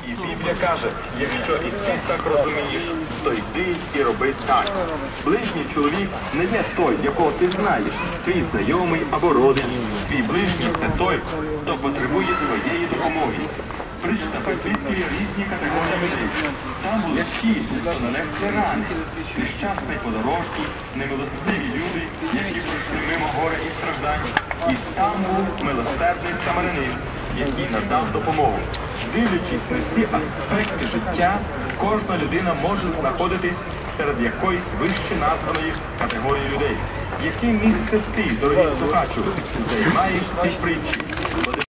І Біблія каже, якщо і ти так розумієш, то йди і роби так. Ближній чоловік не є той, якого ти знаєш, твій знайомий або родич. Твій ближній – це той, хто потребує твоєї допомоги. Причта висвітлює різні категорії людей. Там були ті, хто нанесли рани, нещасний подорожній, немилостиві люди, які пройшли мимо горя і страждань. І там був милосердний самарянин, який надав допомогу. Дивлячись на всі аспекти життя, кожна людина може знаходитись серед якоїсь вище названої категорії людей. Яке місце ти, дорогі слухачу, займаєш в цій притчі?